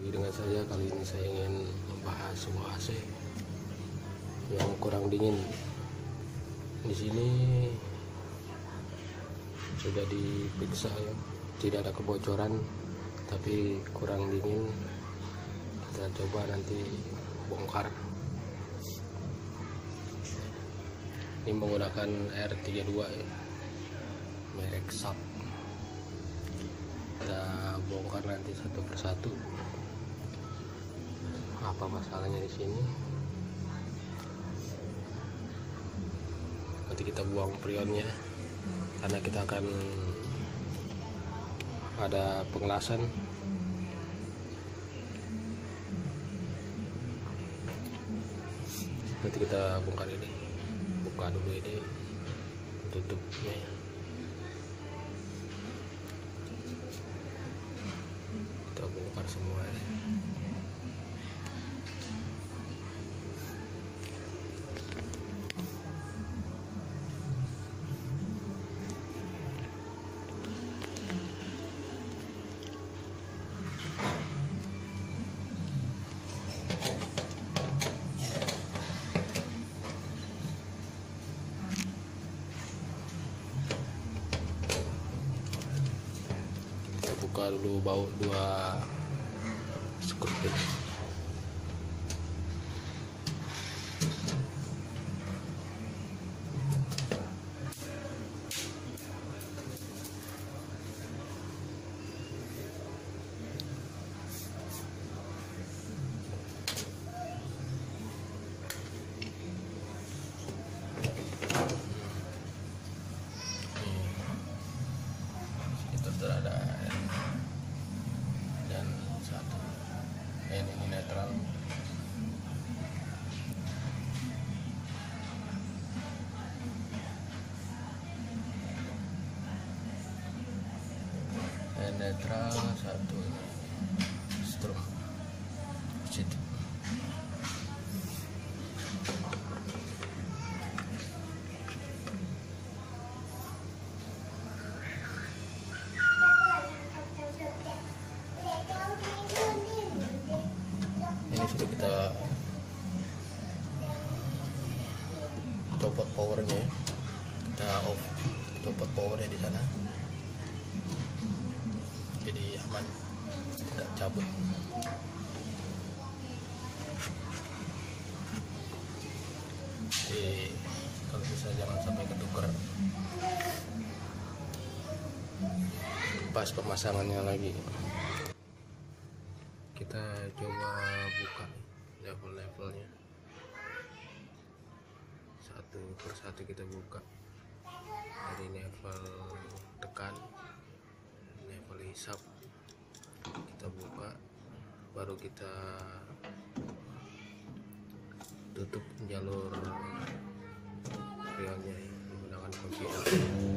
Lagi dengan saya, kali ini saya ingin membahas sebuah AC yang kurang dingin. Di sini sudah diperiksa ya, tidak ada kebocoran, tapi kurang dingin. Kita coba nanti bongkar. Ini menggunakan R32 ya, merek SAP. Kita bongkar nanti satu persatu. Apa masalahnya di sini? Nanti kita buang prionnya, karena kita akan ada pengelasan. Nanti kita bongkar ini, buka dulu ini, tutupnya. Kita bongkar semua ya. Buka dulu baut dua skru ini. Itu terada dan satu ini netral. Netral satu strum situ. Ini sudah kita copot powernya, kita off, copot powernya di sana, jadi aman, tidak cabut. Jadi kalau bisa jangan sampai ketuker. Pas pemasangannya lagi, kita coba buka level-levelnya satu persatu. Kita buka dari level tekan, level hisap, kita buka, baru kita tutup jalur prionnya menggunakan kunci L.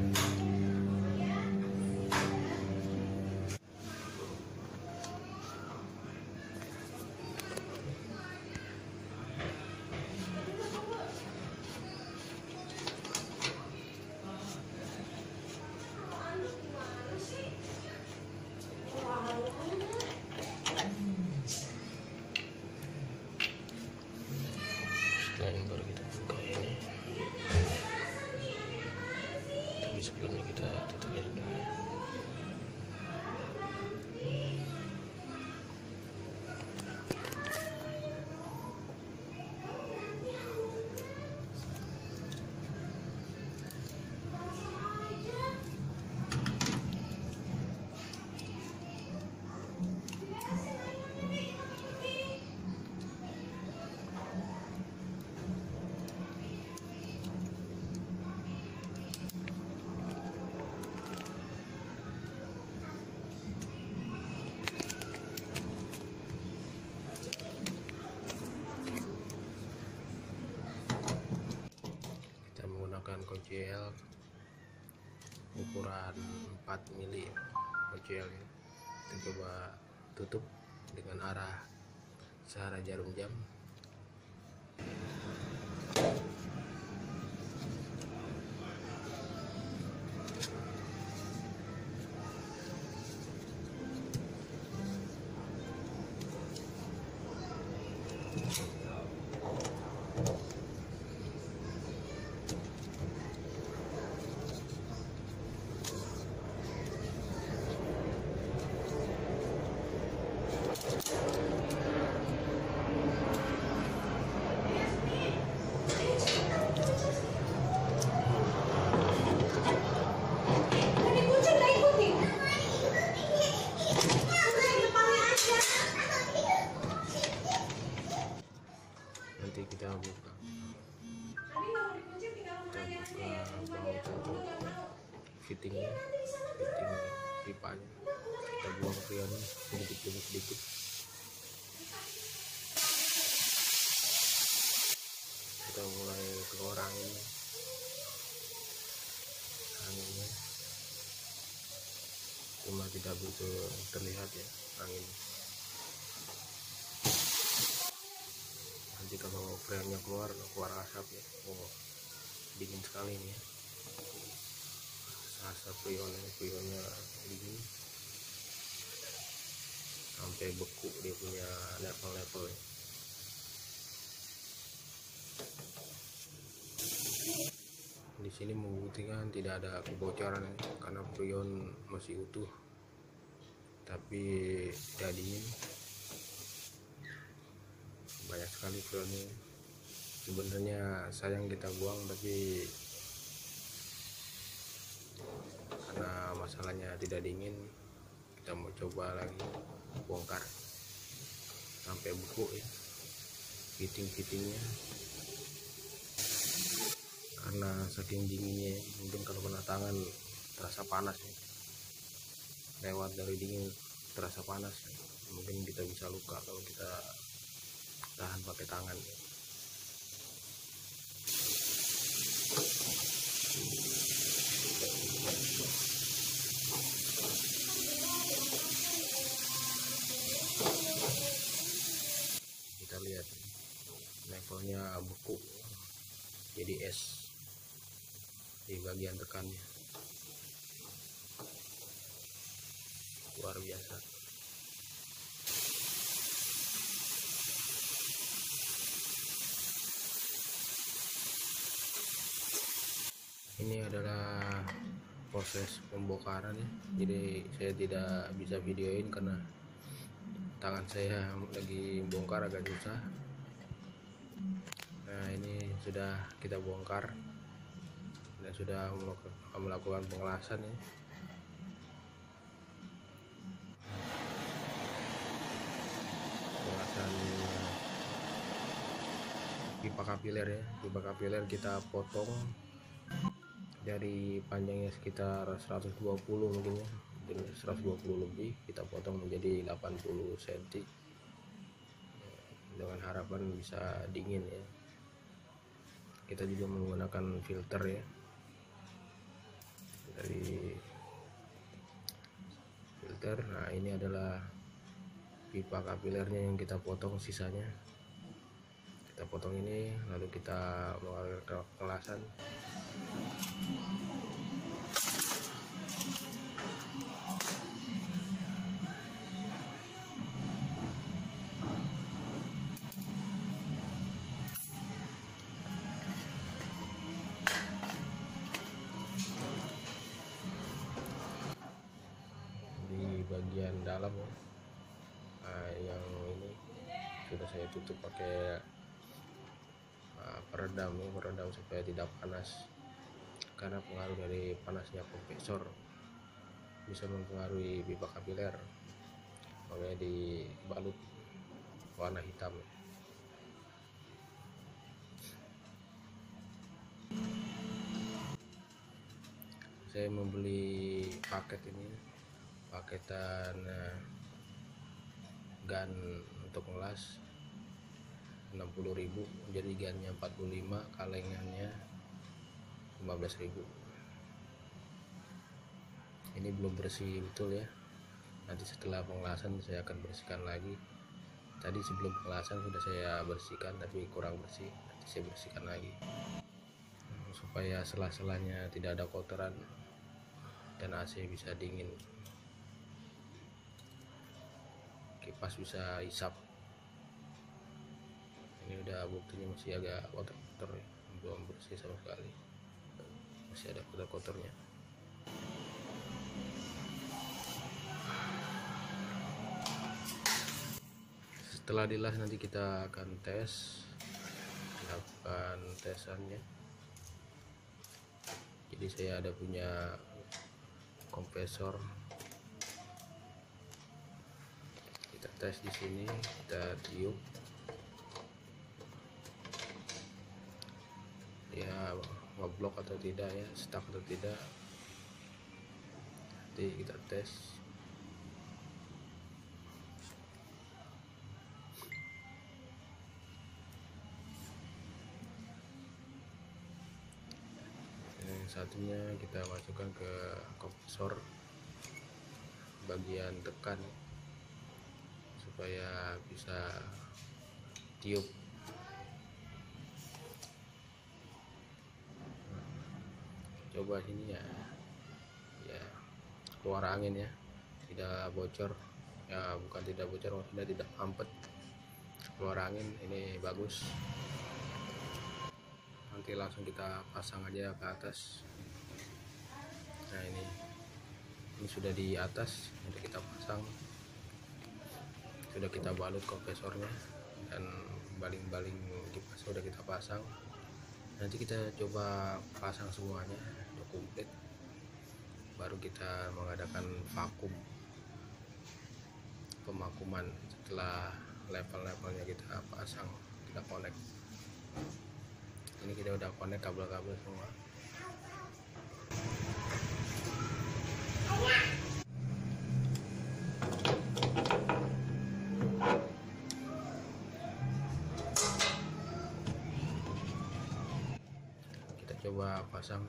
Setelah baru kita buka ini, tapi sebelumnya kita tutup ini dulu ya. Kunci L ukuran 4 mili kunci L ini. Kita coba tutup dengan arah searah jarum jam. kita buka untuk fitting pipanya. Kita buang freonnya sedikit demi sedikit. Kita mulai keluar anginnya, cuma tidak begitu terlihat ya angin. Nanti kalau freonnya keluar asap ya, oh dingin sekali ini ya, asap freonnya dingin sampai beku dia punya level ya. Di sini membuktikan tidak ada kebocoran ya, karena freon masih utuh tapi tidak dingin. Banyak sekali freonnya, sebenarnya sayang kita buang, tapi karena masalahnya tidak dingin, kita mau coba lagi bongkar sampai beku ya fittingnya, karena saking dinginnya. Mungkin kalau kena tangan terasa panas ya, lewat dari dingin terasa panas ya. Mungkin kita bisa luka kalau kita tahan pakai tangan ya. Kita lihat levelnya beku jadi es di bagian tekannya, luar biasa. Ini adalah proses pembongkaran ya, jadi saya tidak bisa videoin karena tangan saya lagi bongkar agak susah. Nah, ini sudah kita bongkar dan sudah melakukan pengelasan ya. Pengelasan pipa kapiler ya. Pipa kapiler kita potong dari panjangnya sekitar 120 mungkin ya, 120 lebih, kita potong menjadi 80 cm dengan harapan bisa dingin ya. Kita juga menggunakan filter ya, dari filter. Nah, ini adalah pipa kapilernya yang kita potong sisanya. Kita potong ini lalu kita melakukan pengelasan. Di bagian dalam ya, yang ini sudah saya tutup pakai peredam supaya tidak panas, karena pengaruh dari panasnya kompresor bisa mempengaruhi pipa kapiler. Makanya dibalut warna hitam. Saya membeli paket ini, paketan gun untuk ngelas 60.000, jadi gunnya 45, kalengannya 15.000. Ini belum bersih betul ya, nanti setelah pengelasan saya akan bersihkan lagi. Tadi sebelum pengelasan sudah saya bersihkan tapi kurang bersih, nanti saya bersihkan lagi supaya sela-selanya tidak ada kotoran dan AC bisa dingin, kipas bisa isap. Ini udah buktinya masih agak kotor-kotor ya, belum bersih sama sekali, masih ada kotor-kotornya. Setelah dilas nanti kita akan lakukan tesannya. Jadi saya ada punya kompresor, kita tes di sini, kita tiup. ngeblok atau tidak ya, stuck atau tidak. Nanti kita tes. Yang satunya kita masukkan ke kompresor bagian tekan supaya bisa tiup. Coba sini ya, keluar angin ya, tidak bocor ya, bukan tidak bocor, maksudnya tidak mampet, keluar angin. Ini bagus. Nanti langsung kita pasang aja ke atas. Nah ini sudah di atas, sudah kita pasang, sudah kita balut kompresornya, dan baling-baling kipas sudah kita pasang. Nanti kita coba pasang semuanya udah komplit, baru kita mengadakan pemakuman. Setelah level-levelnya kita pasang, kita connect. Ini kita udah connect kabel-kabel semua. Kita coba pasang.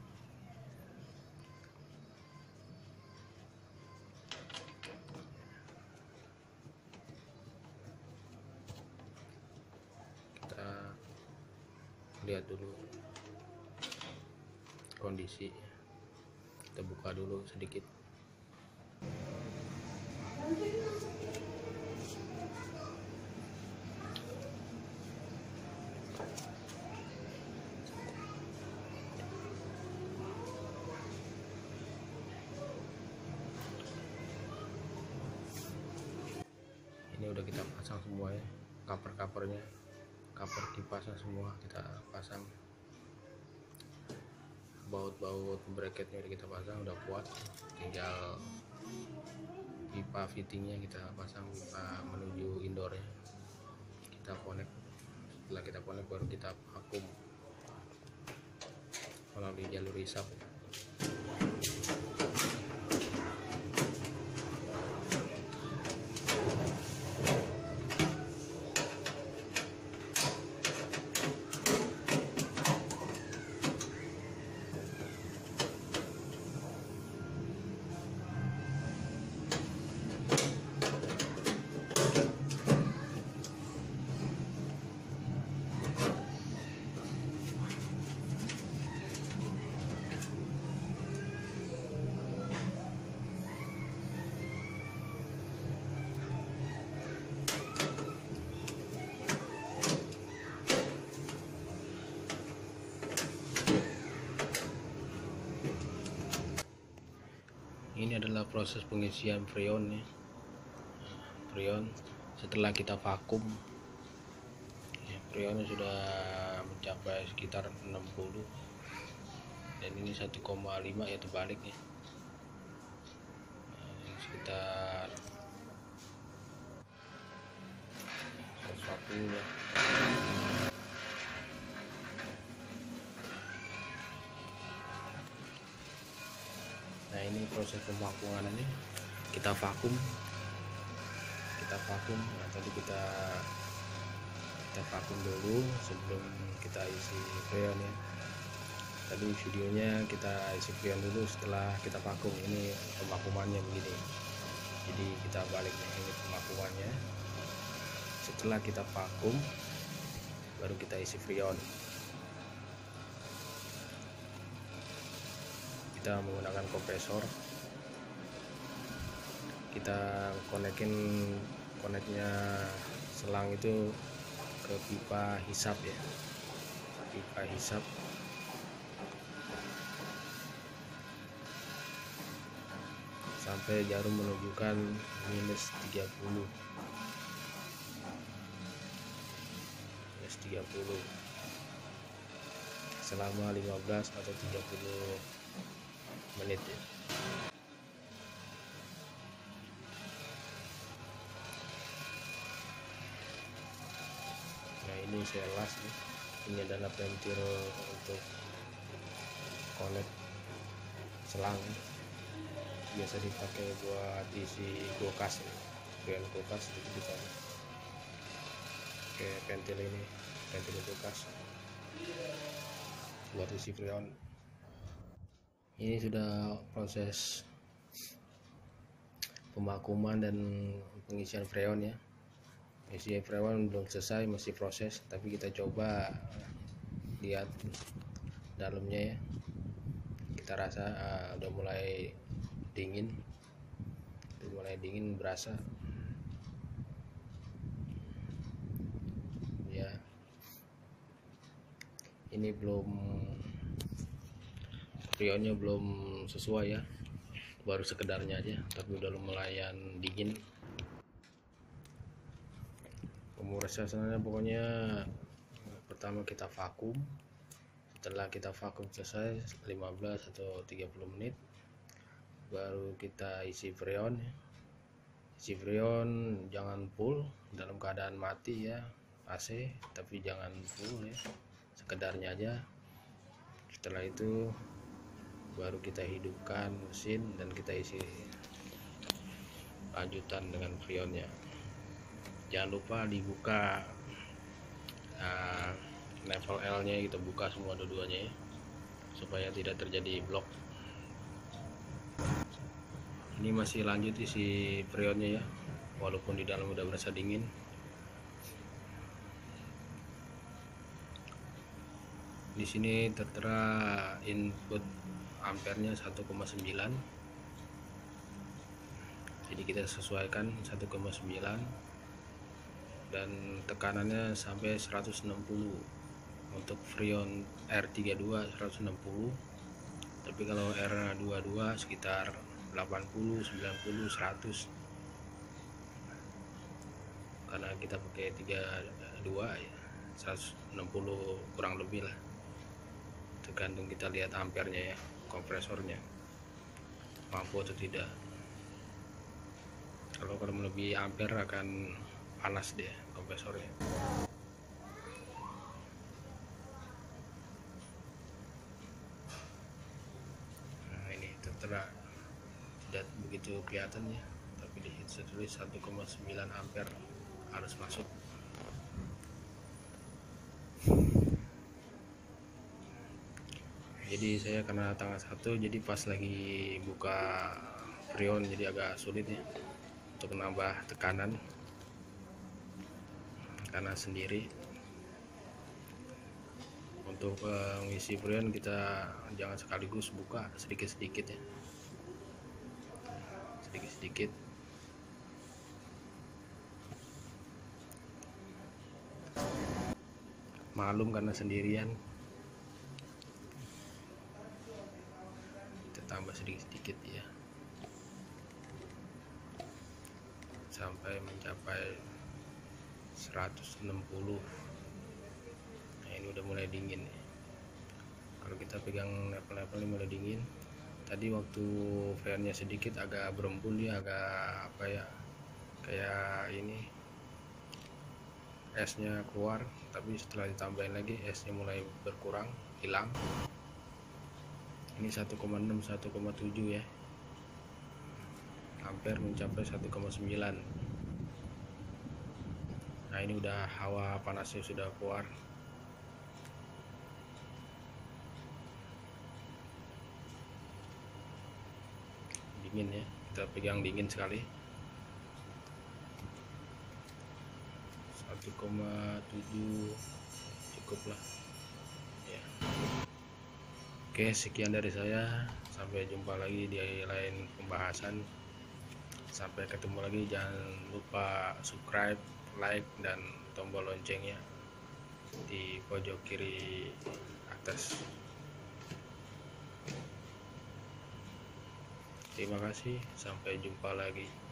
Lihat dulu kondisi, kita buka dulu sedikit. Ini udah kita pasang semua ya, cover-covernya, cover kipasnya semua kita pasang. Baut-baut bracketnya udah kita pasang, udah kuat. Tinggal pipa fittingnya kita pasang, pipa menuju indoornya kita connect. Setelah kita connect baru kita vakum melalui jalur hisap. Ini adalah proses pengisian freon ya. Freon setelah kita vakum ya, freonnya sudah mencapai sekitar 60, dan ini 1,5 ya terbaliknya. Sekitar 140 ya. Nah ini proses pemakungannya, kita vakum. Nah tadi kita vakum dulu sebelum kita isi freon ya. Tadi videonya kita isi freon dulu setelah kita vakum. Ini pemakumannya begini, jadi kita baliknya, ini pemakumannya. Setelah kita vakum baru kita isi freon. Kita menggunakan kompresor, kita koneknya selang itu ke pipa hisap ya, pipa hisap. Sampai jarum menunjukkan -30 selama 15 atau 30 menit ya. Nah ini saya las nih. Ini adalah pentil untuk outlet selang biasa dipakai buat isi kulkas, freon kulkas. Jadi kita pakai pentil ini, pentil kulkas buat isi freon. Ini sudah proses pemakuman dan pengisian freon ya. Isi freon belum selesai, masih proses, tapi kita coba lihat dalamnya ya. Kita rasa udah mulai dingin, berasa ya. Ini freonnya belum sesuai ya, baru sekedarnya aja, tapi udah lumayan dingin. Pemrosesannya pokoknya pertama kita vakum. Setelah kita vakum selesai 15 atau 30 menit, baru kita isi freon. Isi freon jangan full, dalam keadaan mati ya AC, tapi jangan full ya, sekedarnya aja. Setelah itu baru kita hidupkan mesin dan kita isi lanjutan dengan freonnya. Jangan lupa dibuka level L nya, kita buka semua dua-duanya ya, supaya tidak terjadi blok. Ini masih lanjut isi freonnya ya, walaupun di dalam udah berasa dingin. Di sini tertera input ampernya 1,9, jadi kita sesuaikan 1,9 dan tekanannya sampai 160. Untuk freon R32 160, tapi kalau R22 sekitar 80, 90, 100, karena kita pakai 32 ya, 160 kurang lebih lah, tergantung kita lihat ampernya ya, kompresornya mampu atau tidak. Kalau melebihi ampere akan panas dia kompresornya. Nah, ini tertera tidak begitu kelihatan ya, tapi di situ tulis 1,9 ampere harus masuk. Jadi saya karena tanggal 1, jadi pas lagi buka freon jadi agak sulit ya untuk menambah tekanan karena sendiri. Untuk mengisi freon kita jangan sekaligus buka, sedikit-sedikit ya, sedikit-sedikit. Malum karena sendirian, kita tambah sedikit-sedikit ya sampai mencapai 160. Nah, ini udah mulai dingin ya. Kalau kita pegang level-level ini mulai dingin. Tadi waktu freonnya sedikit agak berembun, dia agak apa ya, kayak ini esnya keluar, tapi setelah ditambahin lagi esnya mulai berkurang, hilang. Ini 1,6, 1,7 ya, ampere mencapai 1,9. Nah, ini udah hawa panasnya sudah keluar. Dingin ya, kita pegang dingin sekali. 1,7 cukup lah ya. Oke, sekian dari saya, sampai jumpa lagi di lain pembahasan. Sampai ketemu lagi, jangan lupa subscribe, like, dan tombol loncengnya di pojok kiri atas. Terima kasih, sampai jumpa lagi.